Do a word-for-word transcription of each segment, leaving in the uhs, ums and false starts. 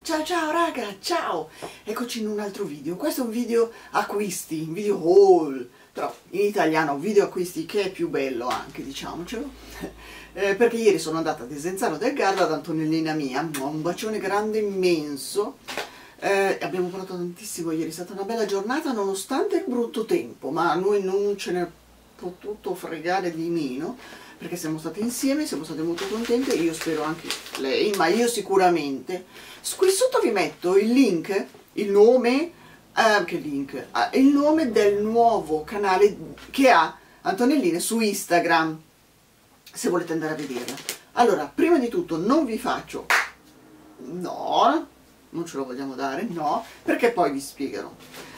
Ciao ciao raga, ciao! Eccoci in un altro video. Questo è un video acquisti, un video haul, però in italiano video acquisti, che è più bello anche, diciamocelo. Eh, perché ieri sono andata a Desenzano del Garda ad Antonellina mia, un bacione grande, immenso. Eh, abbiamo parlato tantissimo ieri, è stata una bella giornata nonostante il brutto tempo, ma a noi non ce n'è potuto fregare di meno, perché siamo stati insieme, siamo state molto contente, io spero anche lei, ma io sicuramente. Qui sotto vi metto il link, il nome, eh, che link? Eh, il nome del nuovo canale che ha Antonellina su Instagram, se volete andare a vederla. Allora, prima di tutto non vi faccio, no, non ce lo vogliamo dare, no, perché poi vi spiegherò.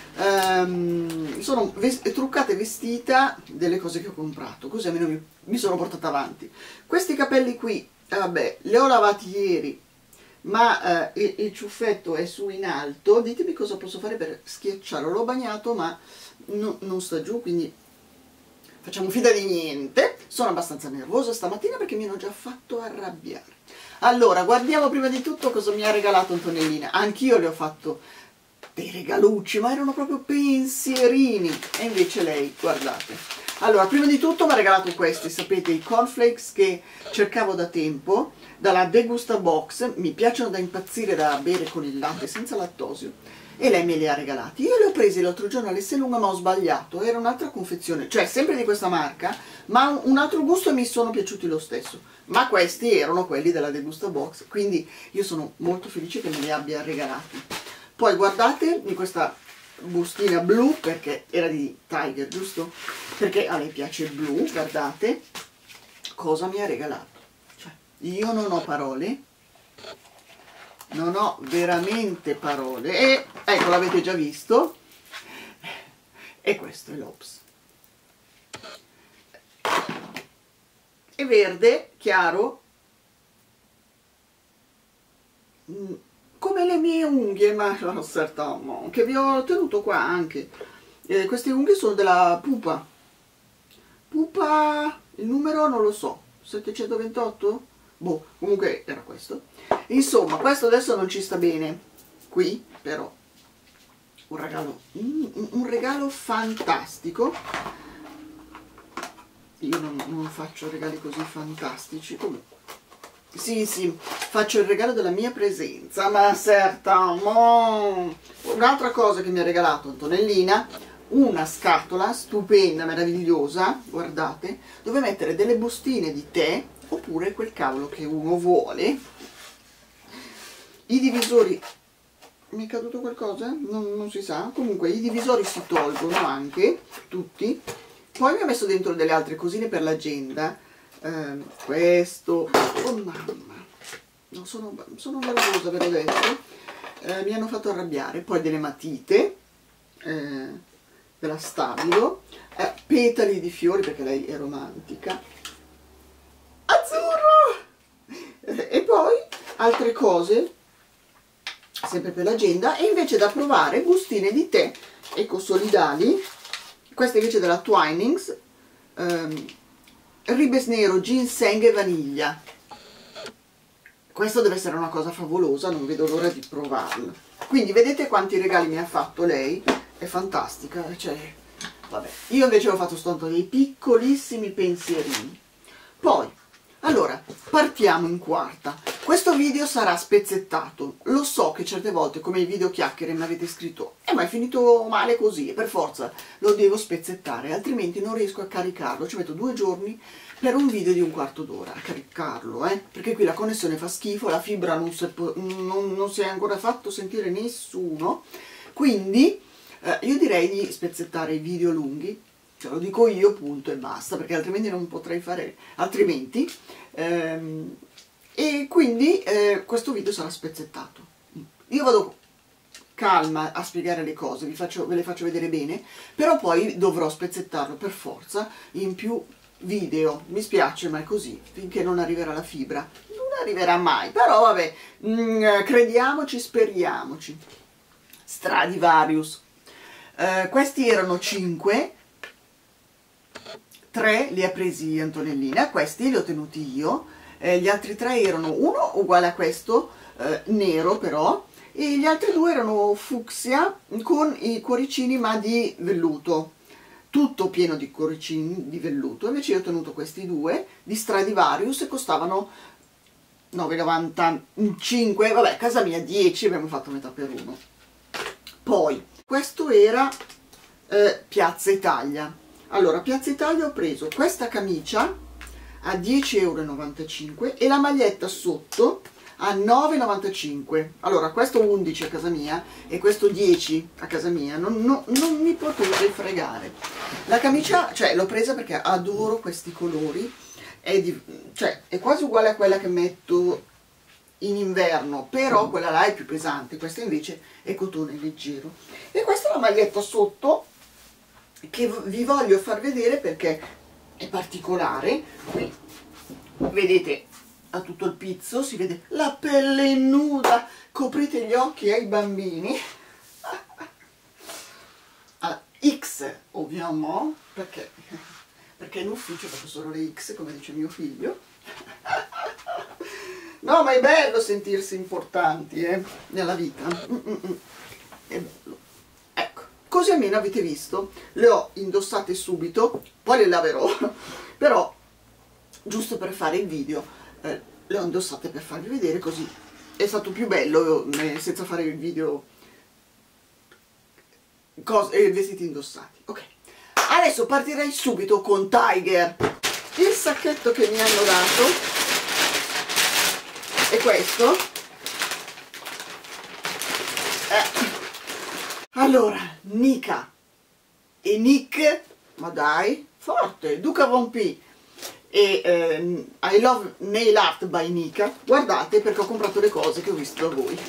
Um, sono ves truccata e vestita delle cose che ho comprato, così almeno mi, mi sono portata avanti. Questi capelli qui, eh, vabbè, li ho lavati ieri, ma eh, il, il ciuffetto è su in alto. Ditemi cosa posso fare per schiacciarlo. L'ho bagnato ma no, non sta giù, quindi facciamo finta di niente. Sono abbastanza nervosa stamattina perché mi hanno già fatto arrabbiare. Allora, guardiamo prima di tutto cosa mi ha regalato Antonellina. Anch'io le ho fatto dei regalucci, ma erano proprio pensierini, e invece lei, guardate. Allora, prima di tutto mi ha regalato questi, sapete, i cornflakes che cercavo da tempo, dalla Degusta Box, mi piacciono da impazzire, da bere con il latte senza lattosio, e lei me li ha regalati. Io li ho presi l'altro giorno all'Esselunga, ma ho sbagliato, era un'altra confezione, cioè sempre di questa marca, ma un altro gusto, e mi sono piaciuti lo stesso. Ma questi erano quelli della Degusta Box, quindi io sono molto felice che me li abbia regalati. Poi guardate in questa bustina blu, perché era di Tiger, giusto? Perché a lei piace il blu, guardate cosa mi ha regalato. Cioè, io non ho parole, non ho veramente parole. E ecco, l'avete già visto, e questo è l'Ops. È verde, chiaro, come le mie unghie, ma certamente, che vi ho tenuto qua anche. Eh, queste unghie sono della Pupa. Pupa, il numero non lo so, settecentoventotto? Boh, comunque era questo. Insomma, questo adesso non ci sta bene qui, però un regalo, un, un regalo fantastico. Io non, non faccio regali così fantastici, comunque. Sì, sì, faccio il regalo della mia presenza, ma certamente. Un'altra cosa che mi ha regalato Antonellina, una scatola stupenda, meravigliosa, guardate, dove mettere delle bustine di tè, oppure quel cavolo che uno vuole. I divisori, mi è caduto qualcosa? Non, non si sa, comunque i divisori si tolgono anche, tutti. Poi mi ha messo dentro delle altre cosine per l'agenda. Eh, questo, oh mamma, no, sono, sono nervosa, ve l'ho detto, eh, mi hanno fatto arrabbiare. Poi delle matite, eh, della Stabilo, eh, petali di fiori, perché lei è romantica, azzurro, eh, e poi altre cose sempre per l'agenda. E invece da provare bustine di tè ecosolidali, queste invece della Twinings, ehm, ribes nero, ginseng e vaniglia. Questo deve essere una cosa favolosa, non vedo l'ora di provarlo. Quindi vedete quanti regali mi ha fatto lei, è fantastica, cioè, vabbè. Io invece ho fatto soltanto dei piccolissimi pensierini. Poi, allora, partiamo in quarta. Questo video sarà spezzettato. Lo so che certe volte, come i video chiacchiere, mi avete scritto eh ma è finito male così, e per forza lo devo spezzettare, altrimenti non riesco a caricarlo. Ci metto due giorni per un video di un quarto d'ora a caricarlo, eh? Perché qui la connessione fa schifo, la fibra non si è, non, non si è ancora fatto sentire nessuno. Quindi eh, io direi di spezzettare i video lunghi, ce lo dico io, punto e basta, perché altrimenti non potrei fare altrimenti. Ehm, e quindi eh, questo video sarà spezzettato. Io vado calma a spiegare le cose, vi faccio, ve le faccio vedere bene, però poi dovrò spezzettarlo per forza in più video. Mi spiace, ma è così, finché non arriverà la fibra. Non arriverà mai, però vabbè, mm, crediamoci, speriamoci. Stradivarius. Eh, questi erano cinque, tre li ha presi Antonellina, questi li ho tenuti io. Eh, gli altri tre erano uno uguale a questo, eh, nero però, e gli altri due erano fucsia con i cuoricini ma di velluto, tutto pieno di cuoricini di velluto. Invece io ho tenuto questi due di Stradivarius e costavano nove e novantacinque, vabbè, casa mia dieci, abbiamo fatto metà per uno. Poi questo era eh, Piazza Italia. Allora, Piazza Italia ho preso questa camicia a dieci e novantacinque euro e la maglietta sotto a nove e novantacinque. Allora, questo undici a casa mia e questo dieci a casa mia, non, non, non mi potete fregare. La camicia, cioè, l'ho presa perché adoro questi colori, è, di, cioè, è quasi uguale a quella che metto in inverno, però quella là è più pesante, questa invece è cotone leggero. E questa è la maglietta sotto, che vi voglio far vedere perché è particolare. Qui vedete, ha tutto il pizzo, si vede la pelle nuda, coprite gli occhi ai bambini. Ah, X ovviamente, perché, perché in ufficio faccio solo le X, come dice mio figlio. No, ma è bello sentirsi importanti, eh, nella vita. Mm -mm -mm. È bello. Ecco, così almeno avete visto, le ho indossate subito, poi le laverò, però giusto per fare il video eh, le ho indossate per farvi vedere, così è stato più bello eh, senza fare il video cose, eh, vestiti indossati. Ok, adesso partirei subito con Tiger. Il sacchetto che mi hanno dato è questo. Eh. Allora, Nika e Nick, ma dai, forte, Duca Von P e eh, I Love Nail Art by Nika. Guardate, perché ho comprato le cose che ho visto da voi.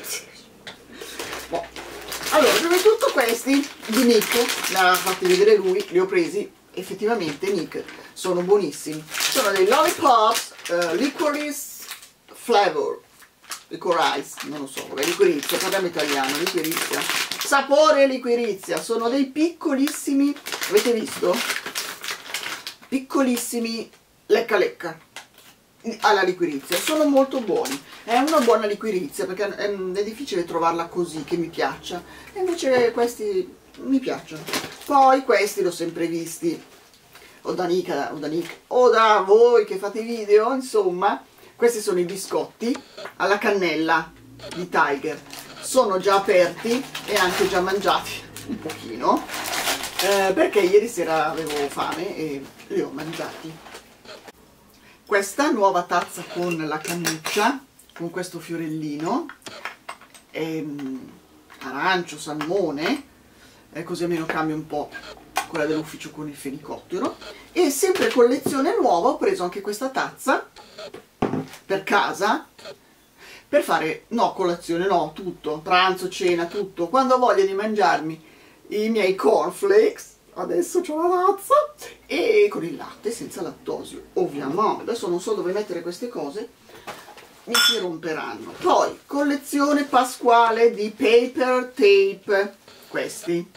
Boh. Allora, prima di tutto questi di Nick, me l'ha fatti vedere lui, li ho presi, effettivamente Nick, sono buonissimi. Sono dei lollipops uh, licorice flavor, licorice, non lo so, vabbè, liquirizia, parliamo italiano, liquirizia, sapore liquirizia, sono dei piccolissimi, avete visto? Piccolissimi lecca lecca alla liquirizia, sono molto buoni, è una buona liquirizia perché è, è difficile trovarla così che mi piaccia, e invece questi mi piacciono. Poi questi l'ho sempre visti, o da Nika, o da Nick, o da voi che fate i video, insomma. Questi sono i biscotti alla cannella di Tiger, sono già aperti e anche già mangiati un pochino, eh, perché ieri sera avevo fame e li ho mangiati. Questa nuova tazza con la cannuccia, con questo fiorellino, ehm, arancio, salmone, eh, così almeno cambia un po' quella dell'ufficio con il fenicottero. E sempre collezione nuova ho preso anche questa tazza per casa, per fare, no, colazione, no, tutto, pranzo, cena, tutto. Quando ho voglia di mangiarmi i miei cornflakes, adesso c'ho la tazza, e con il latte, senza lattosio, ovviamente. Adesso non so dove mettere queste cose, mi si romperanno. Poi, collezione pasquale di paper tape, questi.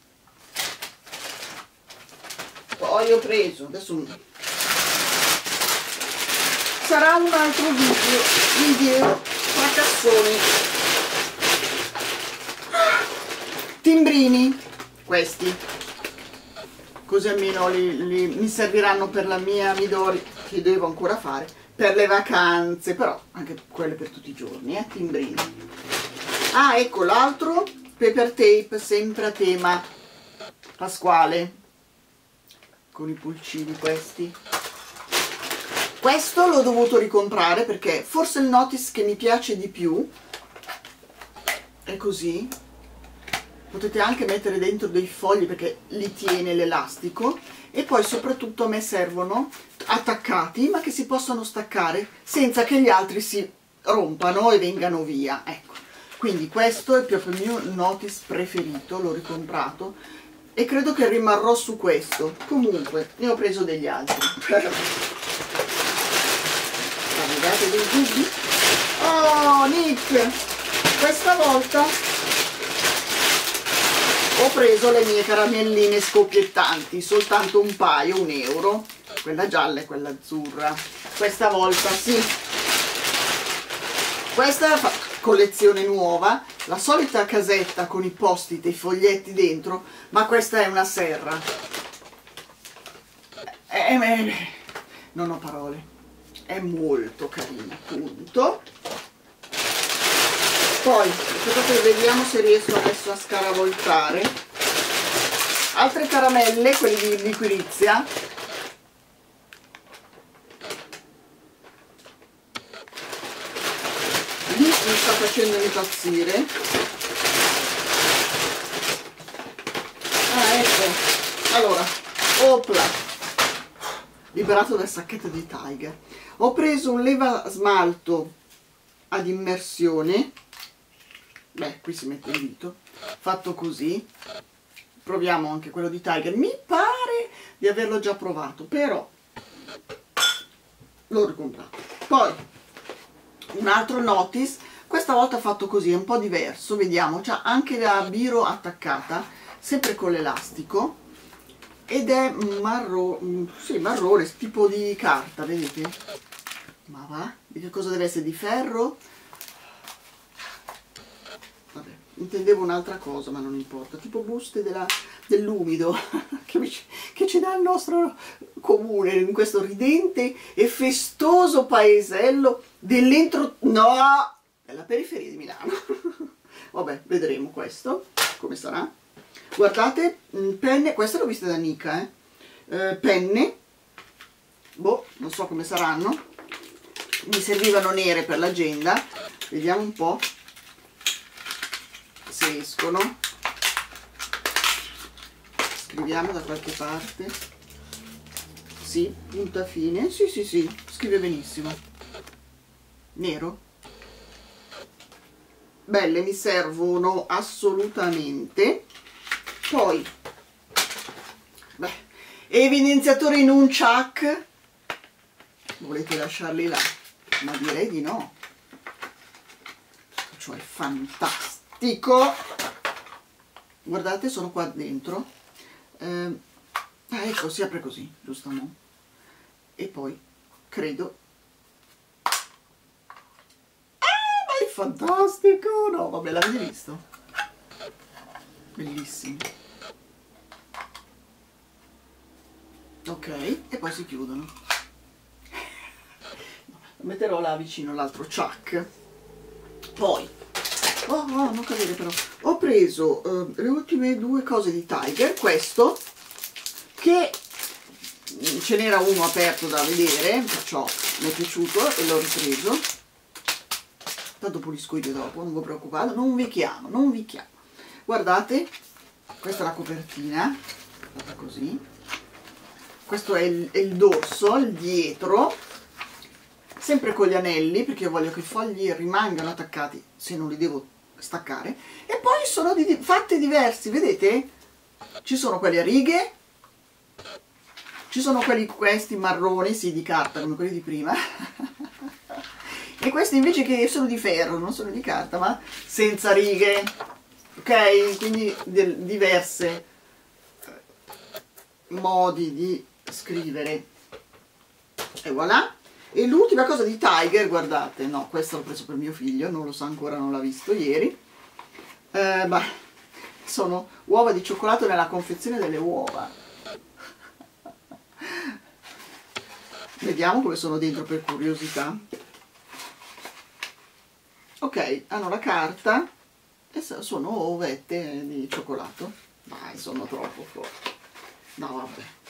Poi ho preso, adesso sarà un altro video, video fracassoni, timbrini, questi, così almeno li, li, mi serviranno per la mia Midori, che devo ancora fare, per le vacanze, però anche quelle per tutti i giorni, eh, timbrini. Ah, ecco l'altro, paper tape, sempre a tema pasquale, con i pulcini questi. Questo l'ho dovuto ricomprare perché forse il notice che mi piace di più è così. Potete anche mettere dentro dei fogli perché li tiene l'elastico, e poi soprattutto a me servono attaccati ma che si possono staccare senza che gli altri si rompano e vengano via, ecco. Quindi questo è proprio il mio notice preferito, l'ho ricomprato e credo che rimarrò su questo. Comunque ne ho preso degli altri. Guardate dei dubbi. Oh Nick, questa volta ho preso le mie caramelline scoppiettanti, soltanto un paio, un euro, quella gialla e quella azzurra. Questa volta sì, questa fa collezione nuova, la solita casetta con i post-it e i foglietti dentro, ma questa è una serra. È, è, non ho parole, è molto carina, punto. Poi aspettate, vediamo se riesco adesso a scaravoltare altre caramelle, quelle di liquirizia. Lì mi sta facendo impazzire. Ah, ecco, allora, opla, liberato dal sacchetto di Tiger. Ho preso un leva smalto ad immersione, beh, qui si mette il dito, fatto così. Proviamo anche quello di Tiger, mi pare di averlo già provato, però l'ho ricomprato. Poi un altro Notice, questa volta fatto così, è un po' diverso, vediamo, c'ha anche la biro attaccata, sempre con l'elastico, ed è marrone, sì, marrone, tipo di carta, vedete? Ma va? Di che cosa deve essere? Di ferro? Vabbè, intendevo un'altra cosa, ma non importa, tipo buste dell'umido che, che ci dà il nostro comune in questo ridente e festoso paesello dell'entro, no, della periferia di Milano. Vabbè, vedremo questo, come sarà. Guardate, penne, queste l'ho viste da Nika, eh. Eh, penne, boh, non so come saranno, mi servivano nere per l'agenda, vediamo un po' se escono. Scriviamo da qualche parte, sì, punta fine, sì sì sì, scrive benissimo, nero, belle, mi servono assolutamente. Poi, beh, evidenziatori in un chuck, volete lasciarli là? Ma direi di no, cioè fantastico. Guardate, sono qua dentro, eh, ah, ecco, si apre così, giusto, no? E poi credo, ah, ma è fantastico, no, vabbè, l'avete visto? Bellissimo. Ok, e poi si chiudono. Metterò là vicino l'altro chuck. Poi, oh, oh, non cadere però, ho preso uh, le ultime due cose di Tiger, questo, che ce n'era uno aperto da vedere, perciò mi è piaciuto e l'ho ripreso. Tanto pulisco io dopo, non vi preoccupate, non vi chiamo, non vi chiamo. Guardate, questa è la copertina, fatta così. Questo è il, è il dorso, il dietro, sempre con gli anelli, perché io voglio che i fogli rimangano attaccati se non li devo staccare. E poi sono di, fatti diversi, vedete? Ci sono quelli a righe, ci sono quelli questi marroni, sì, di carta, come quelli di prima, e questi invece che sono di ferro, non sono di carta, ma senza righe, ok? Quindi diverse modi di scrivere, e voilà. E l'ultima cosa di Tiger, guardate, no, questo l'ho preso per mio figlio, non lo sa ancora, non l'ha visto ieri, eh, ma sono uova di cioccolato nella confezione delle uova. Vediamo come sono dentro per curiosità. Ok, hanno la carta e sono ovette di cioccolato. Dai, sono troppo forti. No, vabbè.